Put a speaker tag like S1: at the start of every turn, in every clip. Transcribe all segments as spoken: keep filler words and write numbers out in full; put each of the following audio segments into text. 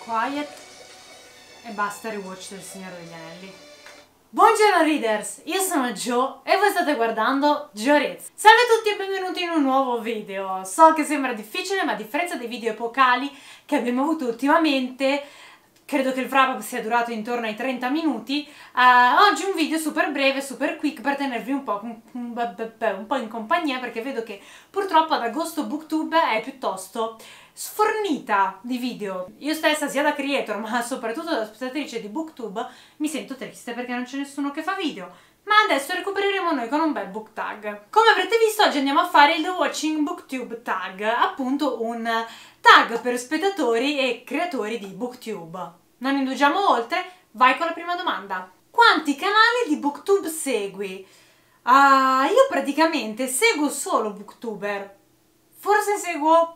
S1: Quiet e basta rewatch del Signore degli Anelli. Buongiorno readers, io sono Jo e voi state guardando JoReads. Salve a tutti e benvenuti in un nuovo video. So che sembra difficile, ma a differenza dei video epocali che abbiamo avuto ultimamente, credo che il wrap up sia durato intorno ai trenta minuti, uh, oggi un video super breve, super quick per tenervi un po', un, un po' in compagnia, perché vedo che purtroppo ad agosto Booktube è piuttosto sfornita di video. Io stessa, sia da creator ma soprattutto da spettatrice di Booktube, mi sento triste perché non c'è nessuno che fa video. Ma adesso recupereremo noi con un bel book tag. Come avrete visto, oggi andiamo a fare il The Watching Booktube Tag, appunto un tag per spettatori e creatori di Booktube. Non indugiamo oltre, vai con la prima domanda. Quanti canali di Booktube segui? Uh, io praticamente seguo solo Booktuber. Forse seguo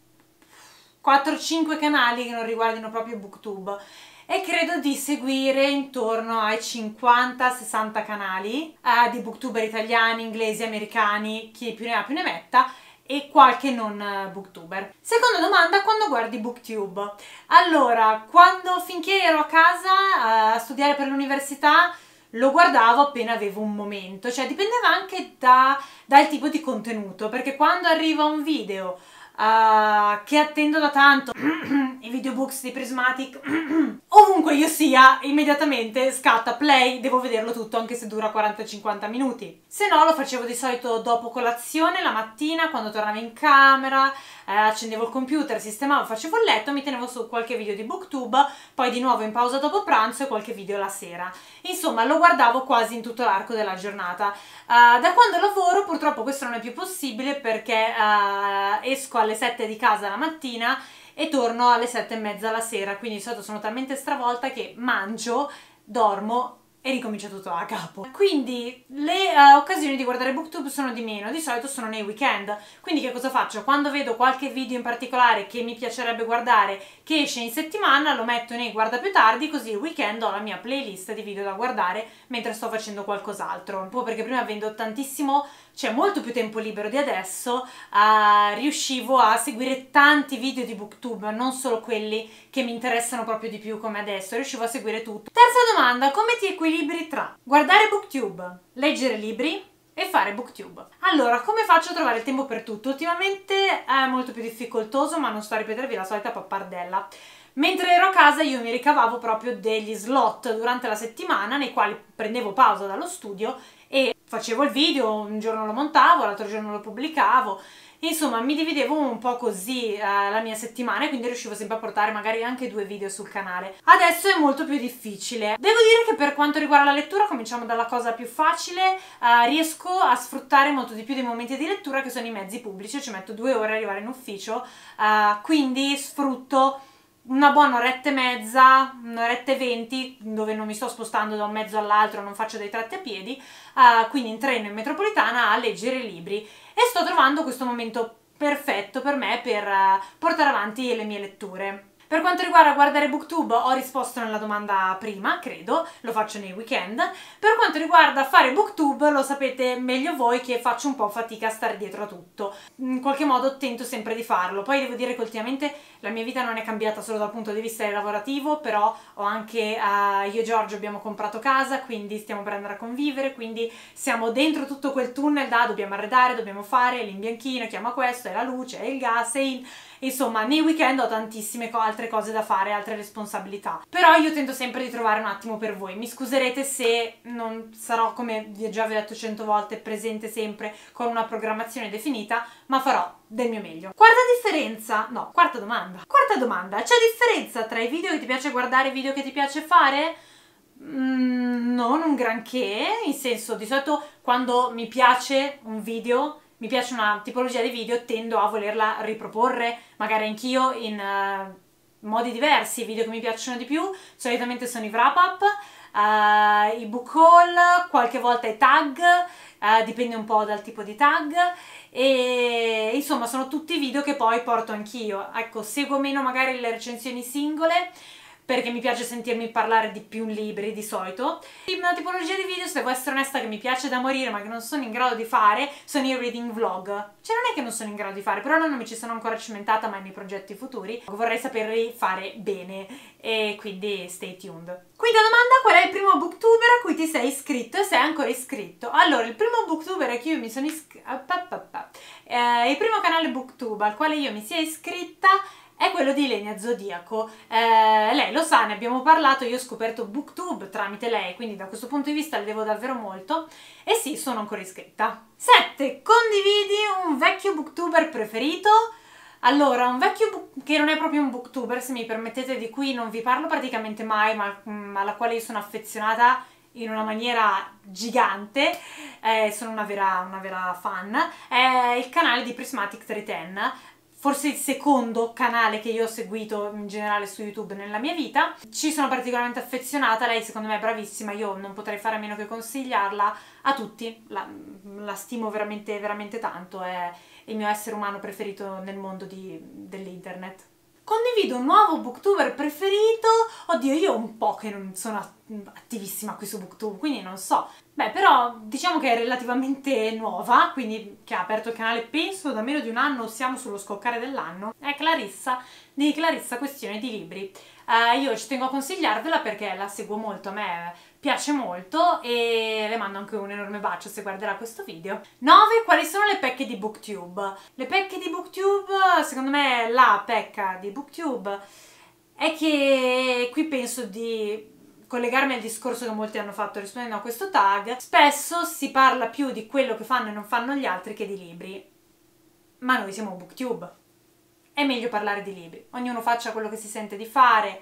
S1: quattro cinque canali che non riguardino proprio Booktube. E credo di seguire intorno ai cinquanta sessanta canali uh, di booktuber italiani, inglesi, americani, chi più ne ha più ne metta, e qualche non uh, booktuber. Seconda domanda, quando guardi Booktube? Allora, quando finché ero a casa uh, a studiare per l'università lo guardavo appena avevo un momento, cioè dipendeva anche da, dal tipo di contenuto, perché quando arriva un video Uh, che attendo da tanto, i videobooks di Prismatic, ovunque io sia, immediatamente scatta play, devo vederlo tutto anche se dura quaranta cinquanta minuti. Se no lo facevo di solito dopo colazione, la mattina, quando tornavo in camera, eh, accendevo il computer, sistemavo, facevo il letto, mi tenevo su qualche video di Booktube, poi di nuovo in pausa dopo pranzo e qualche video la sera. Insomma, lo guardavo quasi in tutto l'arco della giornata. Uh, da quando lavoro purtroppo questo non è più possibile, perché uh, esco alle sette di casa la mattina e torno alle sette e mezza la sera, quindi di solito sono talmente stravolta che mangio, dormo e ricomincio tutto da capo. Quindi le uh, occasioni di guardare Booktube sono di meno, di solito sono nei weekend. Quindi che cosa faccio? Quando vedo qualche video in particolare che mi piacerebbe guardare, che esce in settimana, lo metto nei guarda più tardi, così il weekend ho la mia playlist di video da guardare mentre sto facendo qualcos'altro. Un po' perché prima, avendo tantissimo, cioè molto più tempo libero di adesso, uh, riuscivo a seguire tanti video di Booktube, non solo quelli che mi interessano proprio di più come adesso, riuscivo a seguire tutto. Terza domanda, come ti equilibri tra guardare Booktube, leggere libri e fare Booktube? Allora, come faccio a trovare il tempo per tutto? Ultimamente è molto più difficoltoso, ma non sto a ripetervi la solita pappardella. Mentre ero a casa io mi ricavavo proprio degli slot durante la settimana nei quali prendevo pausa dallo studio e facevo il video, un giorno lo montavo, l'altro giorno lo pubblicavo, insomma mi dividevo un po' così eh, la mia settimana, e quindi riuscivo sempre a portare magari anche due video sul canale. Adesso è molto più difficile. Devo dire che per quanto riguarda la lettura, cominciamo dalla cosa più facile, eh, riesco a sfruttare molto di più dei momenti di lettura che sono i mezzi pubblici. Ci metto due ore ad arrivare in ufficio, eh, quindi sfrutto una buona oretta e mezza, un'oretta e venti, dove non mi sto spostando da un mezzo all'altro, non faccio dei tratti a piedi, uh, quindi in treno, in metropolitana, a leggere libri, e sto trovando questo momento perfetto per me per uh, portare avanti le mie letture. Per quanto riguarda guardare Booktube, ho risposto nella domanda prima, credo, lo faccio nei weekend. Per quanto riguarda fare Booktube, lo sapete meglio voi che faccio un po' fatica a stare dietro a tutto. In qualche modo tento sempre di farlo. Poi devo dire che ultimamente la mia vita non è cambiata solo dal punto di vista lavorativo, però ho anche, uh, io e Giorgio abbiamo comprato casa, quindi stiamo per andare a convivere, quindi siamo dentro tutto quel tunnel da dobbiamo arredare, dobbiamo fare l'imbianchino, chiama questo, è la luce, è il gas, è il... Insomma, nei weekend ho tantissime co altre cose da fare, altre responsabilità. Però io tento sempre di trovare un attimo per voi. Mi scuserete se non sarò, come vi ho già detto cento volte, presente sempre con una programmazione definita, ma farò del mio meglio. Quarta differenza, no, quarta domanda. Quarta domanda, c'è differenza tra i video che ti piace guardare e i video che ti piace fare? Mm, non un granché, in senso, di solito quando mi piace un video, mi piace una tipologia di video, tendo a volerla riproporre, magari anch'io in uh, modi diversi. I video che mi piacciono di più solitamente sono i wrap up, uh, i book haul, qualche volta i tag, uh, dipende un po' dal tipo di tag, e insomma sono tutti video che poi porto anch'io. Ecco, seguo meno magari le recensioni singole, perché mi piace sentirmi parlare di più libri di solito. Una tipologia di video, se devo essere onesta, che mi piace da morire ma che non sono in grado di fare sono i reading vlog. Cioè non è che non sono in grado di fare, però non mi ci sono ancora cimentata mai nei progetti futuri. Vorrei saperli fare bene e quindi stay tuned. Quinta domanda: qual è il primo booktuber a cui ti sei iscritto e sei ancora iscritto? Allora, il primo booktuber a cui io mi sono iscritta, eh, il primo canale booktube al quale io mi sia iscritta è quello di Lenia Zodiaco. Eh, lei lo sa, ne abbiamo parlato, io ho scoperto booktube tramite lei, quindi da questo punto di vista le devo davvero molto. E sì, sono ancora iscritta. sette. Condividi un vecchio booktuber preferito? Allora, un vecchio book che non è proprio un booktuber, se mi permettete, di cui non vi parlo praticamente mai, ma mm, alla quale io sono affezionata in una maniera gigante, eh, sono una vera, una vera fan, è il canale di Prismatic trecentodieci. Forse il secondo canale che io ho seguito in generale su YouTube nella mia vita. Ci sono particolarmente affezionata, lei secondo me è bravissima, io non potrei fare a meno che consigliarla a tutti, la, la stimo veramente, veramente tanto, è il mio essere umano preferito nel mondo dell'internet. Condivido un nuovo booktuber preferito? Oddio, io un po' che non sono attivissima qui su booktube, quindi non so. Beh, però diciamo che è relativamente nuova, quindi che ha aperto il canale penso da meno di un anno, siamo sullo scoccare dell'anno. È Clarissa, di Clarissa Questione di Libri. Uh, io ci tengo a consigliarvela perché la seguo molto, a me piace molto e le mando anche un enorme bacio se guarderà questo video. nove. Quali sono le pecche di booktube? Le pecche di booktube, secondo me la pecca di booktube è che qui penso di collegarmi al discorso che molti hanno fatto rispondendo a questo tag. Spesso si parla più di quello che fanno e non fanno gli altri che di libri, ma noi siamo booktube. È meglio parlare di libri, ognuno faccia quello che si sente di fare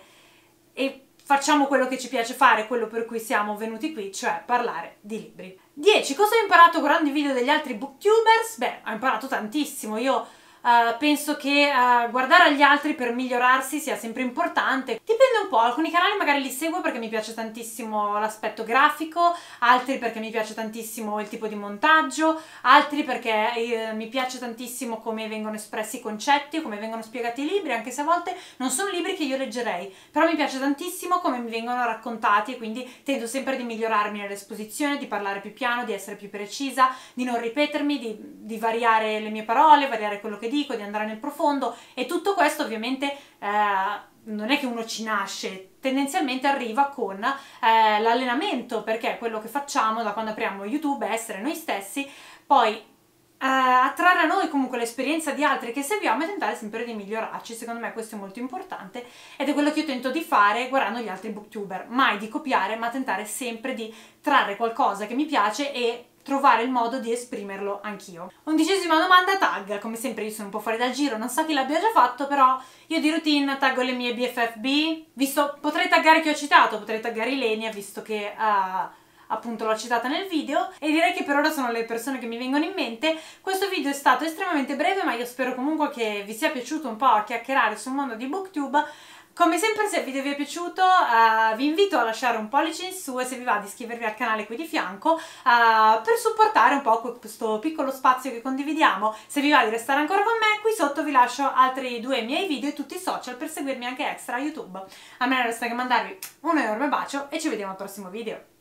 S1: e facciamo quello che ci piace fare, quello per cui siamo venuti qui, cioè parlare di libri. dieci. Cosa ho imparato guardando i video degli altri booktubers? Beh, ho imparato tantissimo. Io uh, penso che uh, guardare agli altri per migliorarsi sia sempre importante. Dipende un po', alcuni canali magari li seguo perché mi piace tantissimo l'aspetto grafico, altri perché mi piace tantissimo il tipo di montaggio, altri perché eh, mi piace tantissimo come vengono espressi i concetti o come vengono spiegati i libri, anche se a volte non sono libri che io leggerei, però mi piace tantissimo come mi vengono raccontati e quindi tento sempre di migliorarmi nell'esposizione, di parlare più piano, di essere più precisa, di non ripetermi, di, di variare le mie parole, variare quello che dico, di andare nel profondo, e tutto questo ovviamente eh, non è che uno ci nasce, tendenzialmente arriva con eh, l'allenamento, perché quello che facciamo da quando apriamo YouTube è essere noi stessi, poi eh, attrarre a noi comunque l'esperienza di altri che seguiamo e tentare sempre di migliorarci. Secondo me questo è molto importante ed è quello che io tento di fare guardando gli altri booktuber, mai di copiare ma tentare sempre di trarre qualcosa che mi piace e trovare il modo di esprimerlo anch'io. Undicesima domanda, tag. Come sempre io sono un po' fuori dal giro, non so chi l'abbia già fatto, però io di routine taggo le mie B F F B, visto, potrei taggare chi ho citato, potrei taggare Ilenia, visto che uh, appunto l'ho citata nel video, e direi che per ora sono le persone che mi vengono in mente. Questo video è stato estremamente breve, ma io spero comunque che vi sia piaciuto un po' a chiacchierare sul mondo di booktube. Come sempre, se il video vi è piaciuto uh, vi invito a lasciare un pollice in su e se vi va di iscrivervi al canale qui di fianco uh, per supportare un po' questo piccolo spazio che condividiamo. Se vi va di restare ancora con me, qui sotto vi lascio altri due miei video e tutti i social per seguirmi anche extra a YouTube. A me non resta che mandarvi un enorme bacio e ci vediamo al prossimo video.